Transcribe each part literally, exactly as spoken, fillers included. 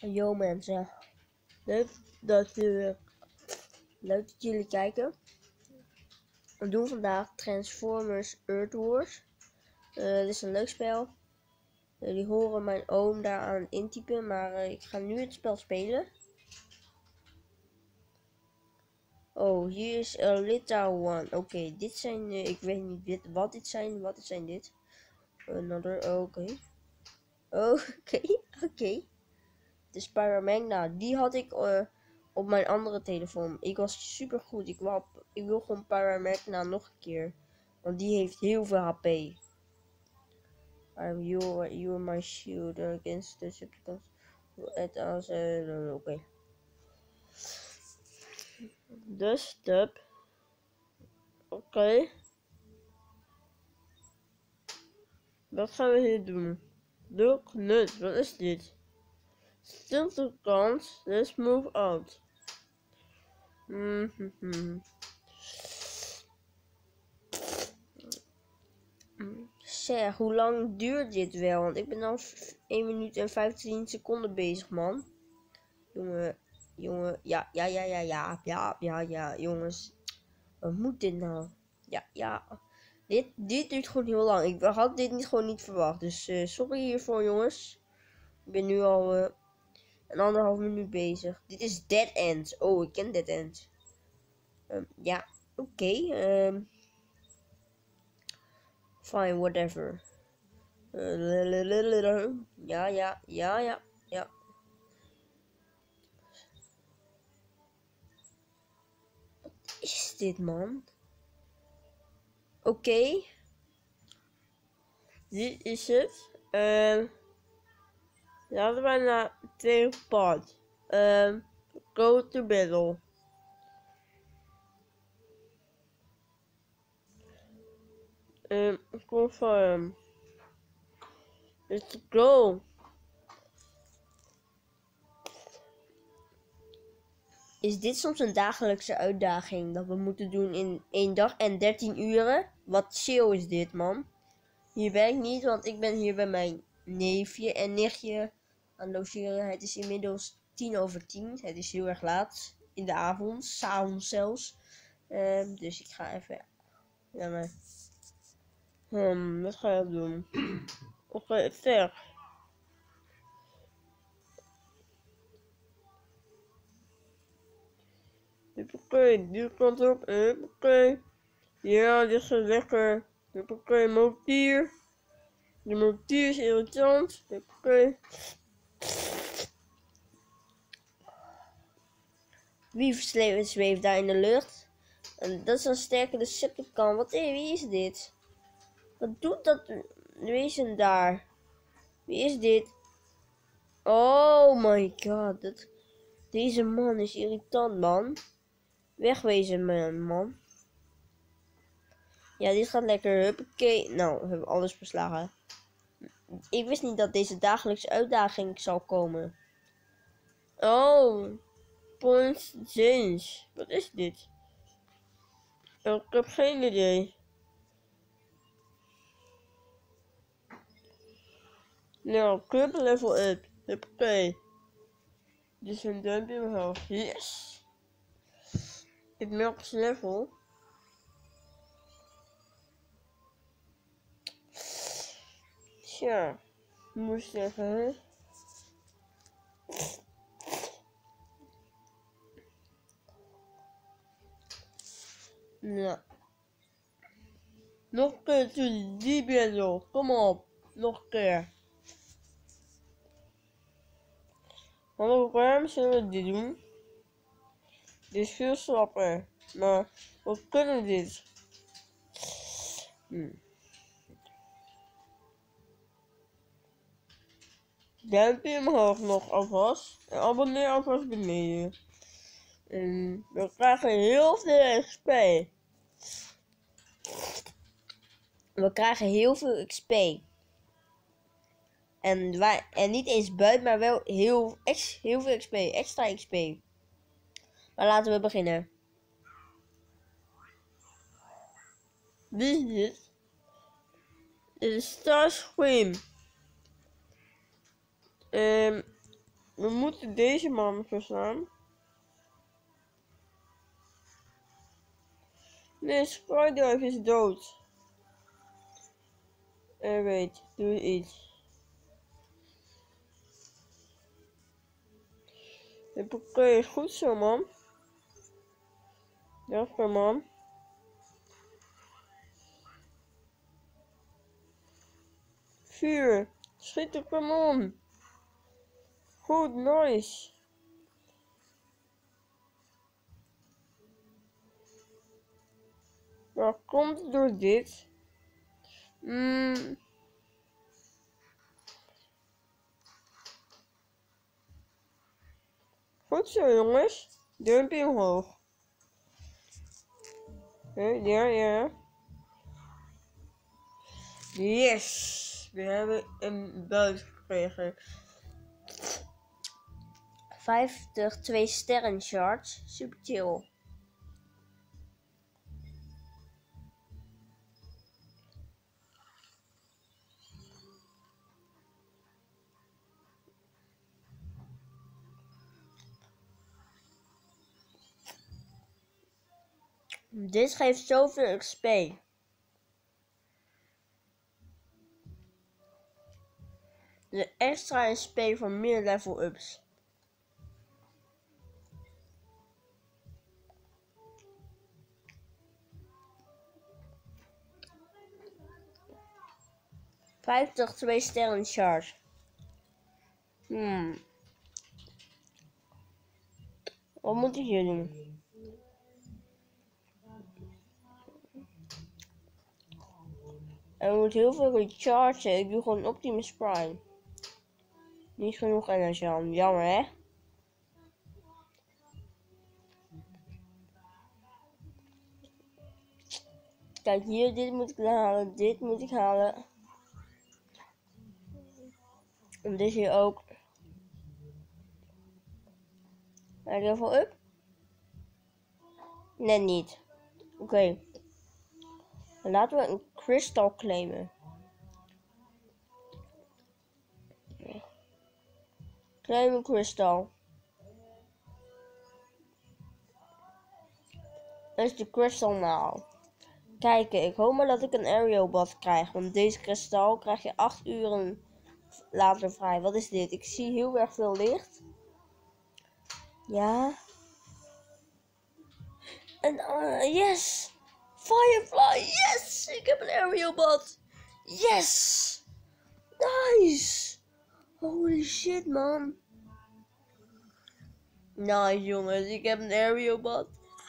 Yo mensen, leuk dat jullie, leuk dat jullie kijken. We doen vandaag Transformers Earth Wars. Uh, dit is een leuk spel. Jullie horen mijn oom daaraan intypen, maar uh, ik ga nu het spel spelen. Oh, hier is a little one. Oké, okay, dit zijn, uh, ik weet niet dit, wat dit zijn, wat dit zijn dit. Another, oké. Okay. Oké, okay, oké. Okay. De Spyro-Magna, die had ik uh, op mijn andere telefoon. Ik was super goed. Ik wil, ik wil gewoon Spyro-Magna nog een keer. Want die heeft heel veel H P. I'm your, you're my shield against the Decepticons. Het als uh, oké. Okay. De step. Oké. Okay. Wat gaan we hier doen? Look, nut. Wat is dit? Still to count. Let's move out. Mm-hmm. Zeg, hoe lang duurt dit wel? Want ik ben al één minuut en vijftien seconden bezig, man. Jongen, jongen, ja, ja, ja, ja, ja, ja, ja, ja, jongens. Wat moet dit nou? Ja, ja. Dit, dit duurt gewoon heel lang. Ik had dit niet gewoon niet verwacht. Dus uh, sorry hiervoor, jongens. Ik ben nu al uh, een anderhalf minuut bezig. Dit is Dead End. Oh, ik ken Dead End. Um, ja, oké. Okay, um, fine, whatever. Uh, ja, ja, ja, ja, ja. Wat is dit, man? Oké. Okay. Dit is het. Uh, laten we naar tweede part. Uh, go to battle. Uh, confirm. Let's go. Is dit soms een dagelijkse uitdaging dat we moeten doen in één dag en dertien uren? Wat chill is dit, man. Hier ben ik niet, want ik ben hier bij mijn neefje en nichtje aan logeren. Het is inmiddels tien over tien. Het is heel erg laat in de avond, 's avonds zelfs. Uh, dus ik ga even... Ja, maar... Hmm, wat ga ik doen? Oké, okay, ver. Oké, okay, die kant op. Oké. Okay. Ja, dit is lekker. Oké, okay, motier. De motier is irritant. Oké. Okay. Wie zweeft daar in de lucht? En dat is een sterke Decepticon. Wat is, wie is dit? Wat doet dat wezen daar? Wie is dit? Oh my god. Dat, deze man is irritant, man. Wegwezen, man, man. Ja, dit gaat lekker. Huppakee. Nou, we hebben alles beslagen. Ik wist niet dat deze dagelijkse uitdaging zou komen. Oh. Point Change. Wat is dit? Ik heb geen idee. Nou, club level up. Huppakee. Dit is een duimpje omhoog. Yes. Ik max level. Tja. Moest even, hè. Nou. Nog een keer to die battle. Kom op. Nog een keer. Want waarom zullen we dit doen? Dit is veel slapper. Maar we kunnen dit. Hm. Duimpje omhoog nog alvast. En abonneer alvast beneden. En we krijgen heel veel X P. We krijgen heel veel X P. En, wij, en niet eens buiten, maar wel heel, ex, heel veel X P. Extra X P. Maar laten we beginnen. Wie is dit? Dit is Starscream. Um, We moeten deze man verslaan. Nee, Skydive is dood. Eh, weet, doe iets. Oké, okay, goed zo, man. Jasper, man. Vuur. Schiet de kanon. Goed, nice. Maar komt het door dit? Mm. Goed zo, jongens. Duimpje omhoog. Ja, ja. Yes. We hebben een buit gekregen. vijftig, twee sterren charts. Super chill. Dit geeft zoveel X P. De extra X P van meer level ups. vijftig, twee sterren charge. Hmm. Wat moet ik hier doen? Er moet heel veel rechargen. Ik doe gewoon Optimus Prime. Niet genoeg energie aan. Jammer, hè? Kijk hier, dit moet ik halen. Dit moet ik halen. En dit hier ook. Heb je level up? Net niet. Oké. Okay. Laten we een crystal claimen. Claim een crystal. Dat is de crystal nou. Kijk, ik hoop maar dat ik een aerial krijg. Want deze kristal krijg je acht uren later vrij. Wat is dit? Ik zie heel erg veel licht. Ja. En uh, yes! Firefly, yes! Ik heb een aerial bot. Yes! Nice! Holy shit, man. Nice, jongens. Ik heb een aerial bot.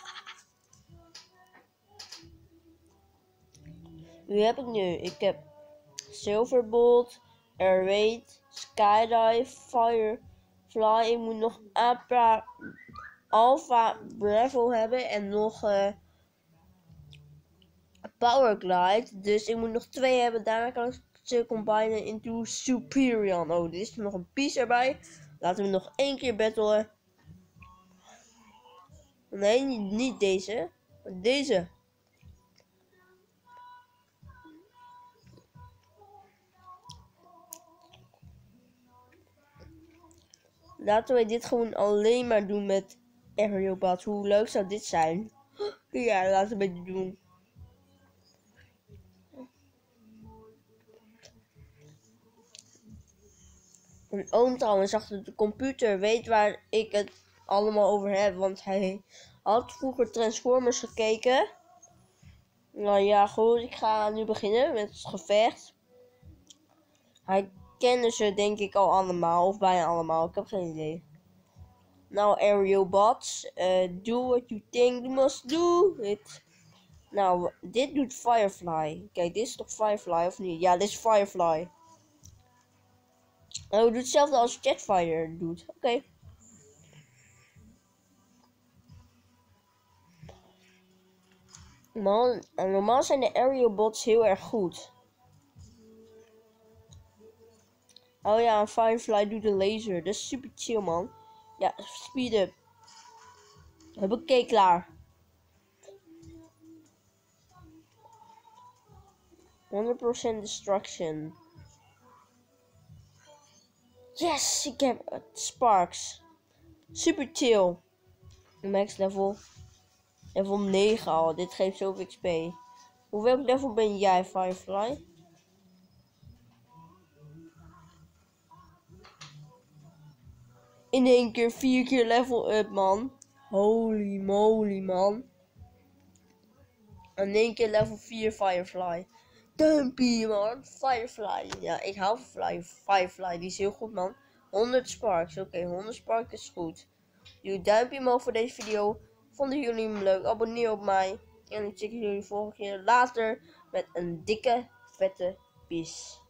Wie heb ik nu? Ik heb Silverbolt, Airweight, Skydive, Firefly. Ik moet nog Apra, Alpha, Bravo hebben en nog uh, Powerglide. Dus ik moet nog twee hebben. Daarna kan ik ze combinen into Superion. Oh, er is nog een piece erbij. Laten we nog één keer battlen. Nee, niet, niet deze. Maar deze. Laten we dit gewoon alleen maar doen met Aerial Bot. Hoe leuk zou dit zijn? Ja, laten we dit doen. Mijn oom trouwens achter de computer weet waar ik het allemaal over heb. Want hij had vroeger Transformers gekeken. Nou ja, goed. Ik ga nu beginnen met het gevecht. Hij kende ze denk ik al allemaal. Of bijna allemaal. Ik heb geen idee. Nou, Aerial Bots. Uh, do what you think you must do. It. Nou, dit doet Firefly. Kijk, dit is toch Firefly of niet? Ja, dit is Firefly. Oh, doet hetzelfde als Jetfire doet. Oké. Okay. Normaal, normaal zijn de aerial bots heel erg goed. Oh ja, een Firefly doet een laser. Dat is super chill, man. Ja, speed up. Huppakee, klaar. honderd procent destruction. Yes, ik heb het. Sparks. Super chill. Max level. Level negen al. Dit geeft zoveel X P. Hoe welk level ben jij, Firefly? In één keer vier keer level up, man. Holy moly, man. In één keer level vier Firefly. Dumpy, man. Firefly. Ja, ik hou van Fly, Firefly. Die is heel goed, man. honderd sparks. Oké, okay, honderd sparks is goed. Doe een duimpje omhoog voor deze video. Vonden jullie hem leuk? Abonneer op mij. En ik zie jullie volgende keer later met een dikke, vette peace.